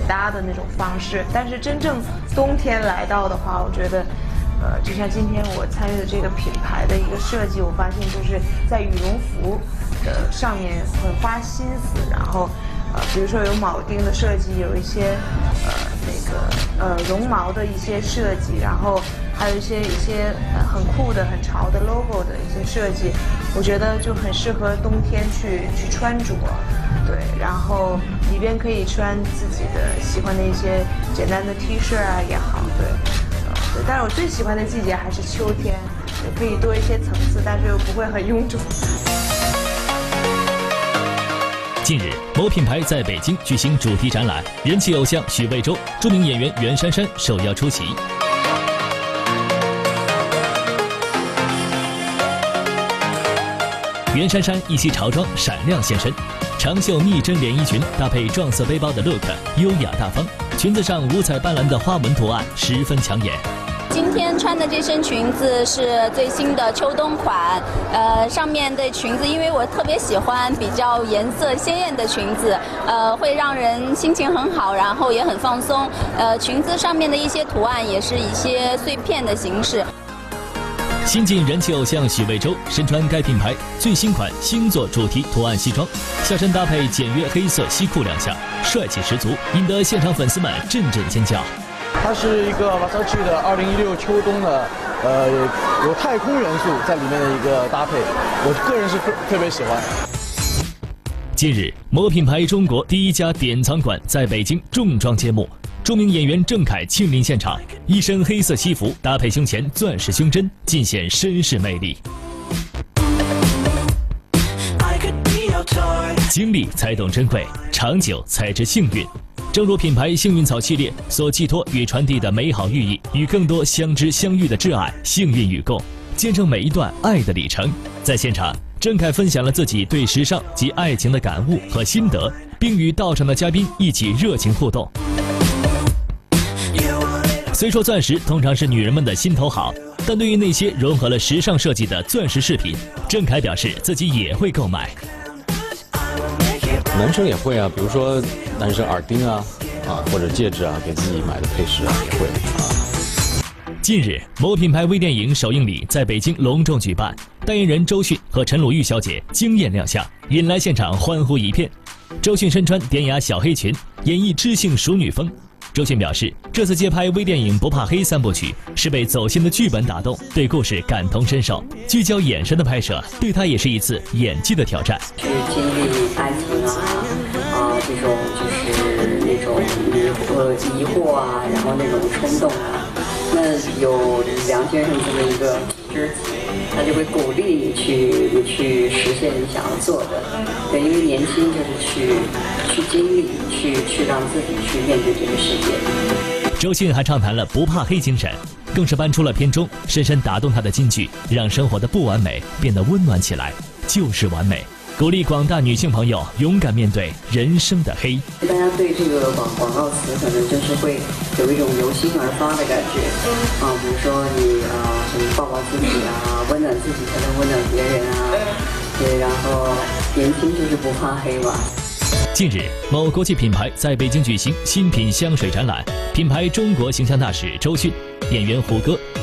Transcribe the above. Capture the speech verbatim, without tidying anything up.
搭的那种方式。但是真正冬天来到的话，我觉得。呃，就像今天我参与的这个品牌的一个设计，我发现就是在羽绒服的上面很花心思，然后呃，比如说有铆钉的设计，有一些呃那个呃绒毛的一些设计，然后还有一些一些呃很酷的、很潮的 logo 的一些设计，我觉得就很适合冬天去去穿着。对，然后里边可以穿自己的喜欢的一些简单的 T 恤啊也好，对。对，但是我最喜欢的季节还是秋天，也可以多一些层次，但是又不会很臃肿。 近日，某品牌在北京举行主题展览，人气偶像许魏洲、著名演员袁姗姗受邀出席。袁姗姗一袭潮装闪亮现身，长袖密针连衣裙搭配撞色背包的 look， 优雅大方，裙子上五彩斑斓的花纹图案十分抢眼。 今天穿的这身裙子是最新的秋冬款，呃，上面的裙子，因为我特别喜欢比较颜色鲜艳的裙子，呃，会让人心情很好，然后也很放松。呃，裙子上面的一些图案也是一些碎片的形式。 新晋人气偶像许魏洲身穿该品牌最新款星座主题图案西装，下身搭配简约黑色西裤亮相，帅气十足，引得现场粉丝们阵阵尖叫。 它是一个 Versace 的二零一六秋冬的，呃，有太空元素在里面的一个搭配，我个人是特别喜欢。 近日，某品牌中国第一家典藏馆在北京重装揭幕，著名演员郑恺亲临现场，一身黑色西服搭配胸前钻石胸针，尽显绅士魅力。经历才懂珍贵，长久才知幸运。正如品牌幸运草系列所寄托与传递的美好寓意，与更多相知相遇的挚爱幸运与共，见证每一段爱的里程。在现场，郑恺分享了自己对时尚及爱情的感悟和心得，并与到场的嘉宾一起热情互动。虽说钻石通常是女人们的心头好，但对于那些融合了时尚设计的钻石饰品，郑恺表示自己也会购买。 男生也会啊，比如说男生耳钉啊，啊或者戒指啊，给自己买的配饰啊也会啊。 近日，某品牌微电影首映礼在北京隆重举办，代言人周迅和陈鲁豫小姐惊艳亮相，引来现场欢呼一片。周迅身穿典雅小黑裙，演绎知性淑女风。周迅表示，这次接拍微电影《不怕黑》三部曲，是被走心的剧本打动，对故事感同身受。聚焦眼神的拍摄，对她也是一次演技的挑战。 去经历爱情啊，啊这种就是那种疑惑疑惑啊，然后那种冲动啊，那有梁先生这么一个知己，他就会鼓励你去你去实现你想要做的。对，因为年轻就是去去经历，去去让自己去面对这个世界。 周迅还畅谈了不怕黑精神，更是搬出了片中深深打动她的金句，让生活的不完美变得温暖起来，就是完美。鼓励广大女性朋友勇敢面对人生的黑。 大家对这个广广告词可能就是会有一种由心而发的感觉啊，比如说你啊什么抱抱自己啊，温暖自己才能温暖别人啊，对，然后年轻就是不怕黑吧。 近日，某国际品牌在北京举行新品香水展览，品牌中国形象大使周迅、演员胡歌、